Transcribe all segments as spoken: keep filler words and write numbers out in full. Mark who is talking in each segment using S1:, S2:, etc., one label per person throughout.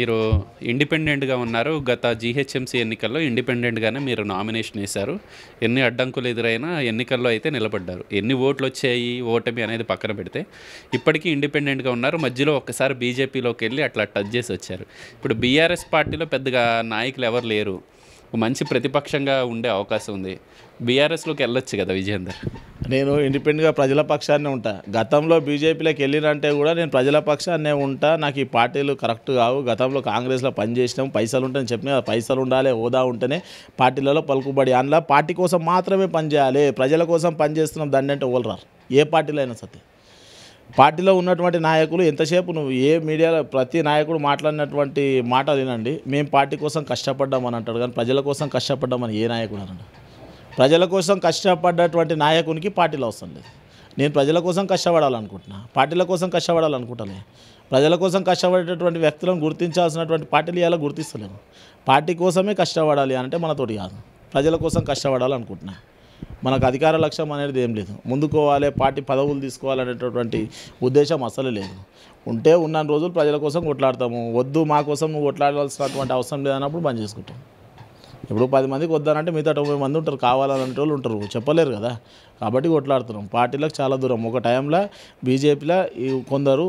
S1: మీరు ఇండిపెండెంట్‌గా ఉన్నారు. గత జీహెచ్ఎంసీ ఎన్నికల్లో ఇండిపెండెంట్‌గానే మీరు నామినేషన్ ఏశారు. ఎన్ని అడ్డంకులు ఎదురైనా ఎన్నికల్లో అయితే నిలబడ్డారు. ఎన్ని ఓట్లొచ్చాయి, ఓటమి అనేది పక్కన పెడితే, ఇప్పటికీ ఇండిపెండెంట్‌గా ఉన్నారు. మధ్యలో ఒక్కసారి బీజేపీలోకెళ్ళి అట్లా టచ్ జేసొచ్చారు. ఇప్పుడు బీఆర్ఎస్ పార్టీలో పెద్దగా నాయకులు ఎవరు లేరు. మంచి ప్రతిపక్షంగా ఉండే అవకాశం ఉంది. బీఆర్ఎస్‌లోకి ఎళ్ళొచ్చు గదా విజయేందర్.
S2: నేను ఇండిపెండెంట్‌గా ప్రజల పక్షాన్నే ఉంటా. గతంలో బీజేపీలోకి వెళ్ళినంటే కూడా నేను ప్రజల పక్షాన్నే ఉంటా. నాకు ఈ పార్టీలు కరెక్ట్ కావు. గతంలో కాంగ్రెస్‌లో పనిచేసినాం, పైసలు ఉంటాయని చెప్పినా పైసలు ఉండాలి, హోదా ఉంటేనే పార్టీలలో పలుకుబడి. అందులో పార్టీ కోసం మాత్రమే పనిచేయాలి. ప్రజల కోసం పనిచేస్తున్నాం దాన్ని అంటే ఎవరు రారు. ఏ పార్టీలో అయినా సరే. పార్టీలో ఉన్నటువంటి నాయకులు ఎంతసేపు నువ్వు ఏ మీడియాలో ప్రతి నాయకుడు మాట్లాడినటువంటి మాట వినండి. మేము పార్టీ కోసం కష్టపడ్డామని అంటాడు, కానీ ప్రజల కోసం కష్టపడ్డామని ఏ నాయకుడు అన్నాడు? ప్రజల కోసం కష్టపడ్డటువంటి నాయకునికి పార్టీలో అవసరం లేదు. నేను ప్రజల కోసం కష్టపడాలనుకుంటున్నా, పార్టీల కోసం కష్టపడాలనుకుంటలే. ప్రజల కోసం కష్టపడేటటువంటి వ్యక్తులను గుర్తించాల్సినటువంటి పార్టీలు ఇలా గుర్తిస్తలేము. పార్టీ కోసమే కష్టపడాలి అంటే మనతోటి కాదు, ప్రజల కోసం కష్టపడాలనుకుంటున్నా. మనకు అధికార లక్ష్యం అనేది ఏం లేదు. ముందుకోవాలి, పార్టీ పదవులు తీసుకోవాలనేటటువంటి ఉద్దేశం అసలు లేదు. ఉంటే ఉన్న రోజులు ప్రజల కోసం కొట్లాడతాము. వద్దు మా కోసం నువ్వు కొట్లాడాల్సినటువంటి అవసరం లేదన్నప్పుడు బంద్ చేసుకుంటాం. ఇప్పుడు పది మందికి వద్దానంటే మిగతా తొంభై మంది ఉంటారు, కావాలనే వాళ్ళు ఉంటారు, చెప్పలేరు కదా. కాబట్టి కొట్లాడుతున్నాం. పార్టీలకు చాలా దూరం. ఒక టైంలో బీజేపీలో ఈ కొందరు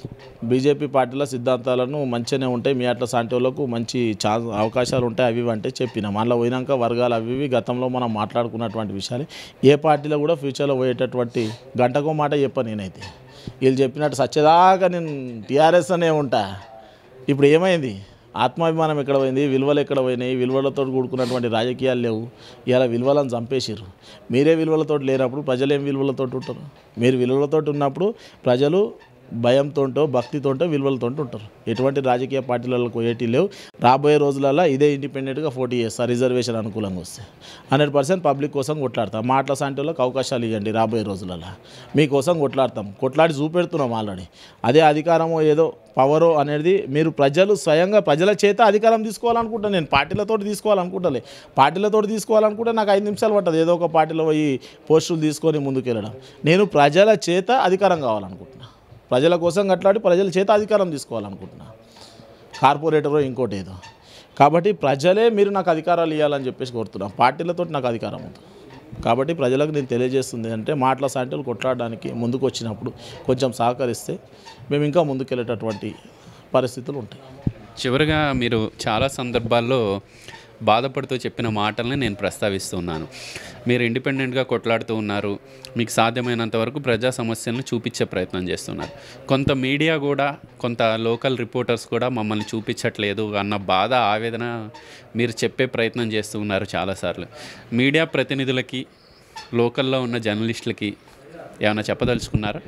S2: బీజేపీ పార్టీల సిద్ధాంతాలను మంచిగానే ఉంటాయి, మీ అట్లా సాంటి వాళ్ళకు మంచి చా అవకాశాలు ఉంటాయి అవి ఇవి అంటే చెప్పినాం. అందులో పోయినాక వర్గాలు అవి ఇవి గతంలో మనం మాట్లాడుకున్నటువంటి విషయాలు. ఏ పార్టీలో కూడా ఫ్యూచర్లో పోయేటటువంటి గంటకో మాట చెప్ప నేనైతే. వీళ్ళు చెప్పినట్టు సచ్చేదాకా నేను టీఆర్ఎస్ అనే ఉంటా. ఇప్పుడు ఏమైంది? ఆత్మాభిమానం ఎక్కడ పోయింది? విలువలు ఎక్కడ పోయినాయి? విలువలతో కూడుకున్నటువంటి రాజకీయాలు లేవు. ఇలా విలువలను చంపేసారు. మీరే విలువలతో లేనప్పుడు ప్రజలు ఏం విలువలతో ఉంటారు? మీరు విలువలతో ఉన్నప్పుడు ప్రజలు భయంతోంటో భక్తితోంటో విలువలతో ఉంటారు. ఎటువంటి రాజకీయ పార్టీలకు ఏటీ లేవు. రాబోయే రోజులలో ఇదే ఇండిపెండెంట్గా పోటీ చేస్తారు. రిజర్వేషన్ అనుకూలంగా వస్తే హండ్రెడ్ పర్సెంట్ పబ్లిక్ కోసం కొట్లాడతాం. మాటల సాంటి వాళ్ళకి అవకాశాలు ఇవ్వండి. రాబోయే రోజులలో మీకోసం కొట్లాడతాం. కొట్లాడి చూపెడుతున్నాం ఆల్రెడీ. అదే అధికారమో ఏదో పవరో అనేది మీరు ప్రజలు స్వయంగా ప్రజల చేత అధికారం తీసుకోవాలనుకుంటా. నేను పార్టీలతో తీసుకోవాలనుకుంటలే. పార్టీలతో తీసుకోవాలనుకుంటే నాకు ఐదు నిమిషాలు పట్టదు ఏదో ఒక పార్టీలో పోయి పోస్టులు తీసుకొని ముందుకెళ్ళడం. నేను ప్రజల చేత అధికారం కావాలనుకుంటున్నా. ప్రజల కోసం కట్లాడి ప్రజల చేత అధికారం తీసుకోవాలనుకుంటున్నా. కార్పొరేటరో ఇంకోటి ఏదో. కాబట్టి ప్రజలే మీరు నాకు అధికారాలు ఇవ్వాలని చెప్పేసి కోరుతున్నాను. పార్టీలతో నాకు అధికారం ఉంది. కాబట్టి ప్రజలకు నేను తెలియజేస్తుంది అంటే మాటల సాంటిలు కొట్లాడడానికి ముందుకు వచ్చినప్పుడు కొంచెం సహకరిస్తే మేము ఇంకా ముందుకెళ్ళేటటువంటి పరిస్థితులు ఉంటాయి.
S1: చివరిగా మీరు చాలా సందర్భాల్లో బాధపడుతూ చెప్పిన మాటల్ని నేను ప్రస్తావిస్తున్నాను. మీరు ఇండిపెండెంట్గా కొట్లాడుతూ ఉన్నారు. మీకు సాధ్యమైనంత వరకు ప్రజా సమస్యలను చూపించే ప్రయత్నం చేస్తున్నారు. కొంత మీడియా కూడా, కొంత లోకల్ రిపోర్టర్స్ కూడా మమ్మల్ని చూపించట్లేదు అన్న బాధ, ఆవేదన మీరు చెప్పే ప్రయత్నం చేస్తూ ఉన్నారు చాలాసార్లు. మీడియా ప్రతినిధులకి, లోకల్లో ఉన్న జర్నలిస్టులకి ఏమైనా చెప్పదలుచుకున్నారా?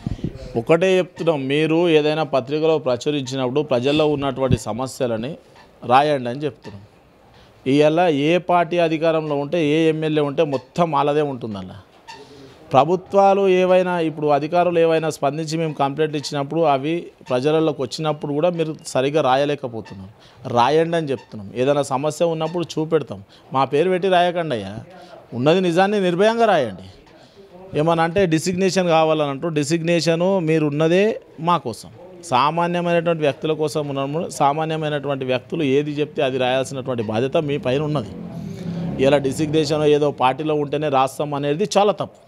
S2: ఒకటే చెప్తున్నాం, మీరు ఏదైనా పత్రికలో ప్రచురించినప్పుడు ప్రజల్లో ఉన్నటువంటి సమస్యలని రాయండి అని చెప్తున్నాం. ఇవాళ ఏ పార్టీ అధికారంలో ఉంటే, ఏ ఎమ్మెల్యే ఉంటే మొత్తం వాళ్ళదే ఉంటుంది. అలా ప్రభుత్వాలు ఏవైనా ఇప్పుడు అధికారులు ఏవైనా స్పందించి మేము కంప్లైంట్ ఇచ్చినప్పుడు అవి ప్రజలలోకి వచ్చినప్పుడు కూడా మీరు సరిగ్గా రాయలేకపోతున్నారు. రాయండి అని చెప్తున్నాం. ఏదైనా సమస్య ఉన్నప్పుడు చూపెడతాం. మా పేరు పెట్టి రాయకండి అయ్యా. ఉన్నది నిజాన్ని నిర్భయంగా రాయండి. ఏమన్నా అంటే డిసిగ్నేషన్ కావాలని అంటూ డిసిగ్నేషను మీరు ఉన్నదే మా కోసం, సామాన్యమైనటువంటి వ్యక్తుల కోసం ఉన్నప్పుడు సామాన్యమైనటువంటి వ్యక్తులు ఏది చెప్తే అది రాయాల్సినటువంటి బాధ్యత మీ పైన ఉన్నది. ఇలా డిసిగ్నేషన్ ఏదో పార్టీలో ఉంటేనే రాస్తాం అనేది చాలా తప్పు.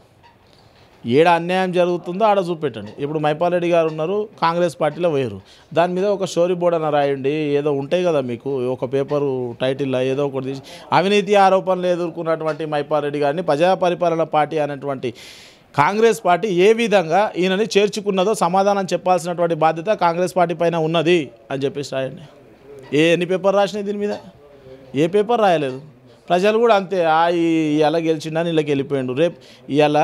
S2: ఏడ అన్యాయం జరుగుతుందో ఆడ చూపెట్టండి. ఇప్పుడు మైపాల్ రెడ్డి గారు ఉన్నారు, కాంగ్రెస్ పార్టీలో పోయారు. దాని మీద ఒక స్టోరీ బోర్డ్ అని రాయండి. ఏదో ఉంటాయి కదా మీకు ఒక పేపరు టైటిల్లో ఏదో ఒకటి తీసి అవినీతి ఆరోపణలు ఎదుర్కొన్నటువంటి మైపాల్ రెడ్డి గారిని ప్రజా పరిపాలన పార్టీ అనేటువంటి కాంగ్రెస్ పార్టీ ఏ విధంగా ఈయనని చేర్చుకున్నదో సమాధానం చెప్పాల్సినటువంటి బాధ్యత కాంగ్రెస్ పార్టీ పైన ఉన్నది అని చెప్పేసి రాయండి. ఏ ఎన్ని పేపర్ రాసినాయి దీని మీద? ఏ పేపర్ రాయలేదు. ప్రజలు కూడా అంతే, ఆ ఇలా గెలిచిండని ఇళ్ళకి వెళ్ళిపోయిండు. రేపు ఇలా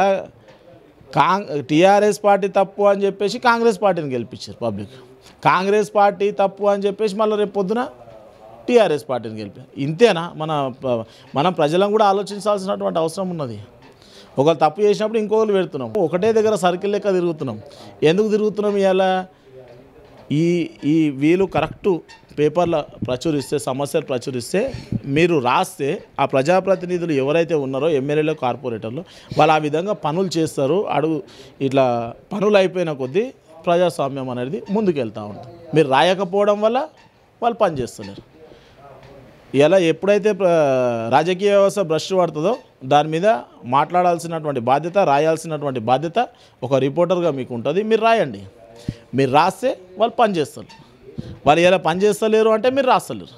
S2: కాంగ్ టీఆర్ఎస్ పార్టీ తప్పు అని చెప్పేసి కాంగ్రెస్ పార్టీని గెలిపించారు పబ్లిక్. కాంగ్రెస్ పార్టీ తప్పు అని చెప్పేసి మళ్ళీ రేపు పొద్దున టీఆర్ఎస్ పార్టీని గెలిపారు. ఇంతేనా? మన మనం ప్రజలను కూడా ఆలోచించాల్సినటువంటి అవసరం ఉన్నది. ఒకరు తప్పు చేసినప్పుడు ఇంకొకరు పెడుతున్నాం. ఒకటే దగ్గర సర్కిల్ లెక్క తిరుగుతున్నాం. ఎందుకు తిరుగుతున్నాం? ఇలా ఈ ఈ వీళ్ళు కరెక్టు పేపర్ల ప్రచురిస్తే, సమస్యలు ప్రచురిస్తే, మీరు రాస్తే ఆ ప్రజాప్రతినిధులు ఎవరైతే ఉన్నారో ఎమ్మెల్యేలు, కార్పొరేటర్లు వాళ్ళు ఆ విధంగా పనులు చేస్తారు. అడుగు ఇట్లా పనులు అయిపోయిన కొద్దీ ప్రజాస్వామ్యం అనేది ముందుకు వెళ్తూ ఉంటుంది. మీరు రాయకపోవడం వల్ల వాళ్ళు పనిచేస్తున్నారు. ఇలా ఎప్పుడైతే రాజకీయ వ్యవస్థ భ్రష్టు పడుతుందో దాని మీద మాట్లాడాల్సినటువంటి బాధ్యత, రాయాల్సినటువంటి బాధ్యత ఒక రిపోర్టర్గా మీకు ఉంటుంది. మీరు రాయండి. మీరు రాస్తే వాళ్ళు పనిచేస్తారు. వాళ్ళు ఎలా పనిచేస్తలేరు అంటే మీరు రాస్తలేరు.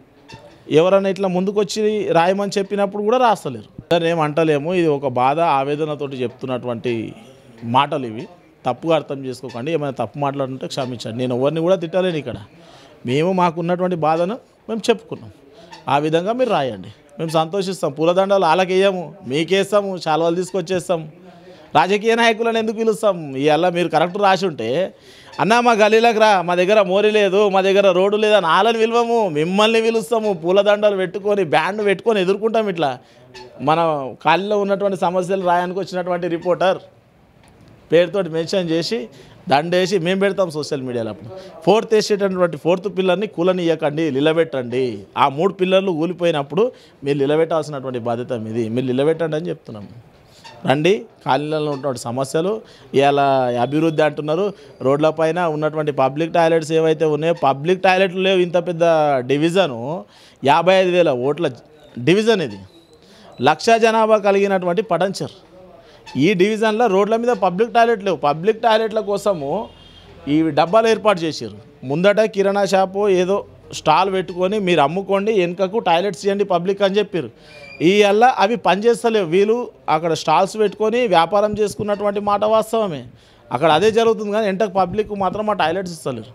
S2: ఎవరైనా ఇట్లా ముందుకు వచ్చి రాయమని చెప్పినప్పుడు కూడా రాస్తలేరు. ఏమంటలేము, ఇది ఒక బాధ ఆవేదనతోటి చెప్తున్నటువంటి మాటలు ఇవి. తప్పుగా అర్థం చేసుకోకండి. ఏమైనా తప్పు మాట్లాడుతుంటే క్షమించండి. నేను ఎవరిని కూడా తిట్టలేను. ఇక్కడ మేము మాకున్నటువంటి బాధను మేము చెప్పుకున్నాం. ఆ విధంగా మీరు రాయండి. మేము సంతోషిస్తాం. పూలదండలు వాళ్ళకి వేయము, మీకేస్తాము, శాలువాలు తీసుకొచ్చేస్తాము. రాజకీయ నాయకులను ఎందుకు పిలుస్తాం? ఇవాళ మీరు కరెక్ట్ రాసి ఉంటే అన్న మా గలీలకు రా, మా దగ్గర మోరి లేదు, మా దగ్గర రోడ్డు లేదని వాళ్ళని పిలవము, మిమ్మల్ని పిలుస్తాము. పూలదండలు పెట్టుకొని బ్యాండ్ పెట్టుకొని ఎదుర్కొంటాం. ఇట్లా మన కాళ్ళలో ఉన్నటువంటి సమస్యలు రాయడానికి వచ్చినటువంటి రిపోర్టర్ పేరుతోటి మెన్షన్ చేసి దండేసి మేము పెడతాం సోషల్ మీడియాలో. అప్పుడు ఫోర్త్ వేసేటటువంటి ఫోర్త్ పిల్లర్ని కూలనియకండి, నిలబెట్టండి. ఆ మూడు పిల్లర్లు కూలిపోయినప్పుడు మీరు నిలబెట్టాల్సినటువంటి బాధ్యత మీది. మీరు నిలబెట్టండి అని చెప్తున్నాము. రండి. కాలనీలలో ఉన్నటువంటి సమస్యలు ఇలా అభివృద్ధి అంటున్నారు. రోడ్లపైన ఉన్నటువంటి పబ్లిక్ టాయిలెట్స్ ఏవైతే ఉన్నాయో, పబ్లిక్ టాయిలెట్లు లేవు. ఇంత పెద్ద డివిజను, యాభై ఐదు వేల ఓట్ల డివిజన్ ఇది. లక్ష జనాభా కలిగినటువంటి పటంచర్. ఈ డివిజన్లో రోడ్ల మీద పబ్లిక్ టాయిలెట్ లేవు. పబ్లిక్ టాయిలెట్ల కోసము ఈ డబ్బాలు ఏర్పాటు చేశారు. ముందట కిరాణా షాపు ఏదో స్టాల్ పెట్టుకొని మీరు అమ్ముకోండి, వెనుకకు టాయిలెట్స్ చేయండి పబ్లిక్ అని చెప్పారు. ఈ వల్ల అవి పనిచేస్తలేవు. వీళ్ళు అక్కడ స్టాల్స్ పెట్టుకొని వ్యాపారం చేసుకున్నటువంటి మాట వాస్తవమే. అక్కడ అదే జరుగుతుంది. కానీ వెంటకు పబ్లిక్ మాత్రం ఆ టాయిలెట్స్ ఇస్తలేరు.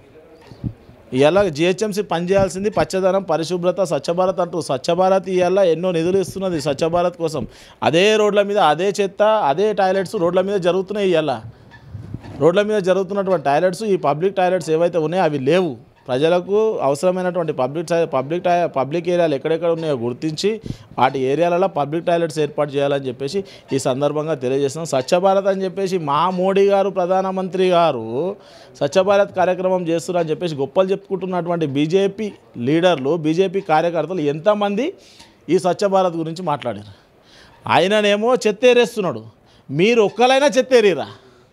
S2: ఇవాళ జిహెచ్ఎంసీ పనిచేయాల్సింది పచ్చదనం, పరిశుభ్రత, స్వచ్ఛ భారత్ అంటూ. స్వచ్ఛ భారత్ ఇవాళ ఎన్నో నిధులు ఇస్తున్నది స్వచ్ఛ భారత్ కోసం. అదే రోడ్ల మీద అదే చెత్త, అదే టాయిలెట్స్ రోడ్ల మీద జరుగుతున్నాయి. ఇవాళ రోడ్ల మీద జరుగుతున్నటువంటి టాయిలెట్స్, ఈ పబ్లిక్ టాయిలెట్స్ ఏవైతే ఉన్నాయో అవి లేవు. ప్రజలకు అవసరమైనటువంటి పబ్లిక్ పబ్లిక్ టా పబ్లిక్ ఏరియాలు ఎక్కడెక్కడ ఉన్నాయో గుర్తించి వాటి ఏరియాలలో పబ్లిక్ టాయిలెట్స్ ఏర్పాటు చేయాలని చెప్పేసి ఈ సందర్భంగా తెలియజేస్తున్నాం. స్వచ్ఛ భారత్ అని చెప్పేసి మా మోడీ గారు, ప్రధానమంత్రి గారు స్వచ్ఛ భారత్ కార్యక్రమం చేస్తున్నారని చెప్పేసి గొప్పలు చెప్పుకుంటున్నటువంటి బీజేపీ లీడర్లు, బీజేపీ కార్యకర్తలు ఎంతమంది ఈ స్వచ్ఛ భారత్ గురించి మాట్లాడారు. ఆయననేమో చెత్తేరేస్తున్నాడు. మీరు ఒక్కలైనా చెత్తేరీరా?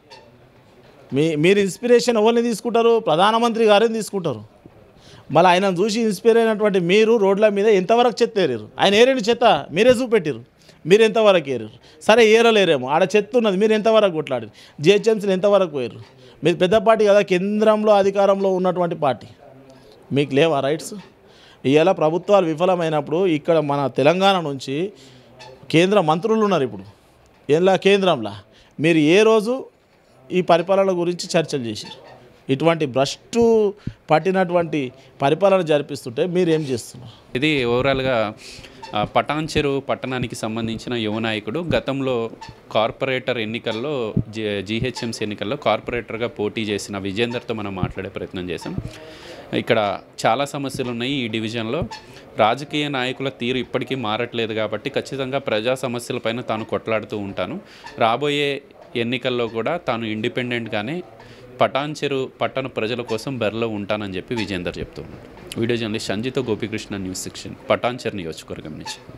S2: మీ మీరు ఇన్స్పిరేషన్ ఎవరిని తీసుకుంటారు? ప్రధానమంత్రి గారిని తీసుకుంటారు. మళ్ళీ ఆయనను చూసి ఇన్స్పైర్ అయినటువంటి మీరు రోడ్ల మీద ఎంతవరకు చెత్త ఏరారు? ఆయన ఏరేని చెత్త మీరే చూపెట్టారు. మీరు ఎంతవరకు ఏరారు? సరే ఏరలేరేమో, ఆడ చెత్త ఉన్నది, మీరు ఎంతవరకు కొట్లాడారు? జిహెచ్ఎంసీలు ఎంతవరకు పోయారు? మీరు పెద్ద పార్టీ కదా, కేంద్రంలో అధికారంలో ఉన్నటువంటి పార్టీ. మీకు లేవా రైట్స్? ఇవాళ ప్రభుత్వాలు విఫలమైనప్పుడు ఇక్కడ మన తెలంగాణ నుంచి కేంద్ర మంత్రులు ఉన్నారు. ఇప్పుడు ఎలా కేంద్రంలో మీరు ఏ రోజు ఈ పరిపాలన గురించి చర్చలు చేశారు? ఇటువంటి భ్రష్టు పట్టినటువంటి పరిపాలన జరిపిస్తుంటే మీరు ఏం చేస్తున్నారు?
S1: ఇది ఓవరాల్గా పటాన్చెరు పట్టణానికి సంబంధించిన యువ నాయకుడు. గతంలో కార్పొరేటర్ ఎన్నికల్లో జి జిహెచ్ఎంసీ ఎన్నికల్లో కార్పొరేటర్గా పోటీ చేసిన విజేందర్తో మనం మాట్లాడే ప్రయత్నం చేశాం. ఇక్కడ చాలా సమస్యలు ఉన్నాయి ఈ డివిజన్లో. రాజకీయ నాయకుల తీరు ఇప్పటికీ మారట్లేదు కాబట్టి ఖచ్చితంగా ప్రజా సమస్యలపైన తాను కొట్లాడుతూ ఉంటాను. రాబోయే ఎన్నికల్లో కూడా తాను ఇండిపెండెంట్గానే పటాన్చెరు పట్టణ ప్రజల కోసం బరిలో ఉంటానని చెప్పి విజేందర్ చెప్తున్నాడు. Video journalist Sanjitha Gopikrishna, news section, Patancheru నియోజకవర్గం నుంచి.